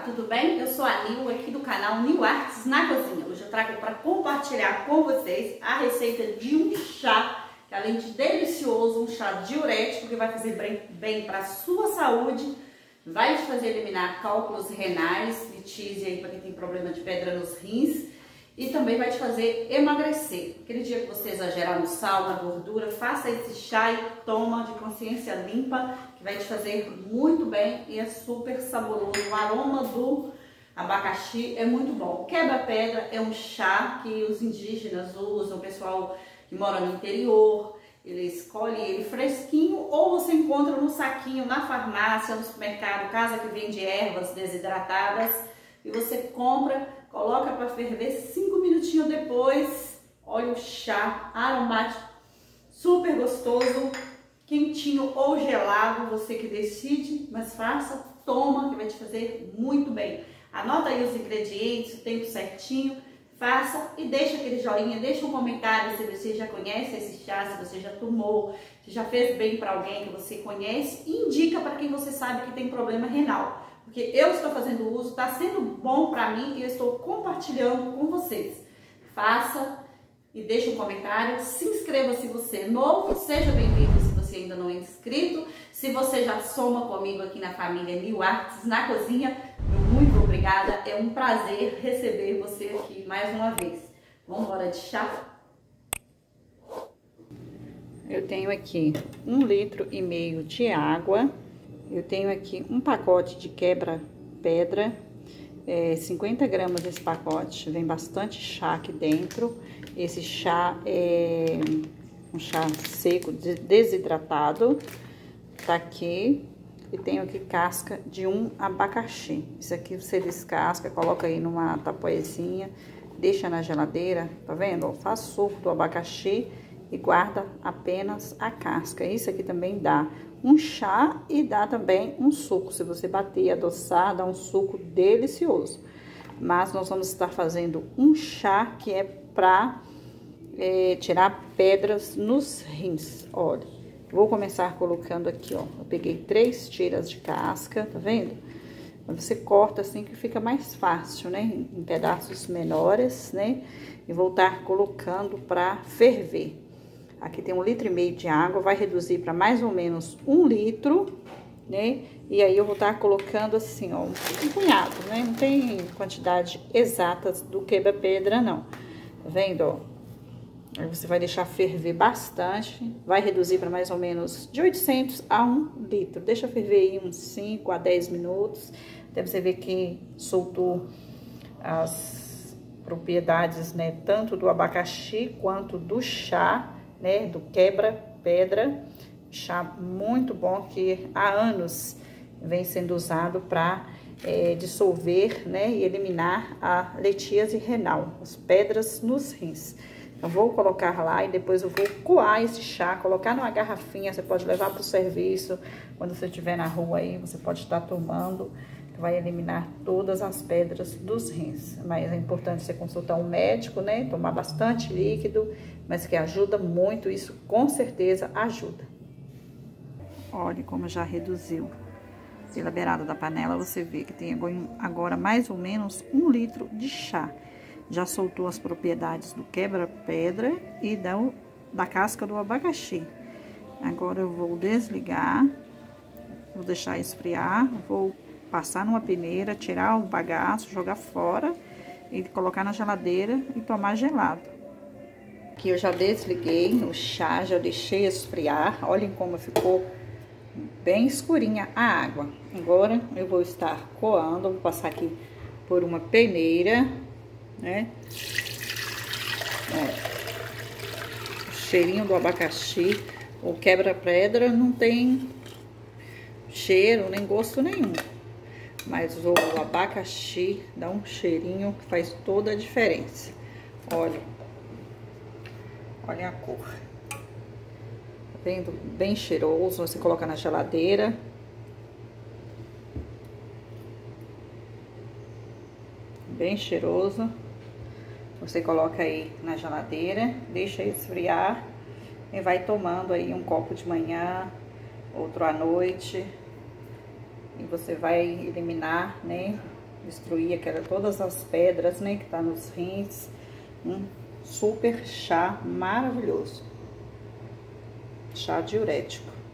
tudo bem? Eu sou a Nil, aqui do canal Nil Artes na Cozinha. Hoje eu trago para compartilhar com vocês a receita de um chá, que além de delicioso, um chá diurético que vai fazer bem para a sua saúde, vai te fazer eliminar cálculos renais, litíase aí para quem tem problema de pedra nos rins, e também vai te fazer emagrecer. Aquele dia que você exagerar no sal, na gordura, faça esse chá e toma de consciência limpa, que vai te fazer muito bem e é super saboroso. O aroma do abacaxi é muito bom. Quebra-pedra é um chá que os indígenas usam, o pessoal que mora no interior, ele escolhe ele fresquinho ou você encontra no saquinho na farmácia, no supermercado, casa que vende ervas desidratadas, e você compra, coloca para ferver 5 minutinhos depois. Olha o chá aromático, super gostoso, quentinho ou gelado, você que decide, mas faça, toma, que vai te fazer muito bem. Anota aí os ingredientes, o tempo certinho, faça e deixa aquele joinha, deixa um comentário se você já conhece esse chá, se você já tomou, se já fez bem para alguém que você conhece, e indica para quem você sabe que tem problema renal. Porque eu estou fazendo uso, está sendo bom para mim e eu estou compartilhando com vocês. Faça e deixe um comentário, se inscreva se você é novo, seja bem-vindo se você ainda não é inscrito. Se você já soma comigo aqui na família Nil Artes na Cozinha, muito obrigada, é um prazer receber você aqui mais uma vez. Vamos embora de chá? Eu tenho aqui 1,5 litro de água. Eu tenho aqui um pacote de quebra-pedra, 50 gramas desse pacote, vem bastante chá aqui dentro. Esse chá é um chá seco, desidratado, tá aqui. E tenho aqui casca de um abacaxi. Isso aqui você descasca, coloca aí numa tapoezinha, deixa na geladeira, tá vendo? Faz suco do abacaxi e guarda apenas a casca. Isso aqui também dá um chá e dá também um suco. Se você bater e adoçar, dá um suco delicioso. Mas nós vamos estar fazendo um chá que é para tirar pedras nos rins. Olha, vou começar colocando aqui, ó. Eu peguei 3 tiras de casca, tá vendo? Você corta assim que fica mais fácil, né? Em pedaços menores, né? E vou estar colocando para ferver. Aqui tem 1,5 litro de água, vai reduzir para mais ou menos 1 litro, né? E aí eu vou estar colocando assim, ó, um punhado, né? Não tem quantidade exata do quebra-pedra, não. Tá vendo, ó? Aí você vai deixar ferver bastante, vai reduzir para mais ou menos de 800 a 1 litro. Deixa ferver aí uns 5 a 10 minutos, até você ver que soltou as propriedades, né? Tanto do abacaxi quanto do chá, né, do quebra-pedra, chá muito bom que há anos vem sendo usado para dissolver, né, e eliminar a litíase renal, as pedras nos rins. Eu vou colocar lá e depois eu vou coar esse chá, colocar numa garrafinha, você pode levar para o serviço, quando você estiver na rua aí, você pode estar tomando, que vai eliminar todas as pedras dos rins. Mas é importante você consultar um médico, né, tomar bastante líquido, mas que ajuda muito, isso com certeza ajuda. Olha como já reduziu. Pela beirada da panela você vê que tem agora mais ou menos 1 litro de chá. Já soltou as propriedades do quebra-pedra e da casca do abacaxi. Agora eu vou desligar, vou deixar esfriar, vou passar numa peneira, tirar o bagaço, jogar fora e colocar na geladeira e tomar gelado. Aqui eu já desliguei o chá, já deixei esfriar. Olhem como ficou bem escurinha a água. Agora eu vou estar coando, vou passar aqui por uma peneira, né? Ó, o cheirinho do abacaxi, o quebra-pedra não tem cheiro nem gosto nenhum, mas o abacaxi dá um cheirinho que faz toda a diferença. Olha, olha a cor. Tá vendo? Bem cheiroso, você coloca na geladeira. Bem cheiroso. Você coloca aí na geladeira, deixa esfriar e vai tomando aí um copo de manhã, outro à noite. E você vai eliminar, né, destruir todas as pedras, né, que tá nos rins. Um super chá maravilhoso. Chá diurético.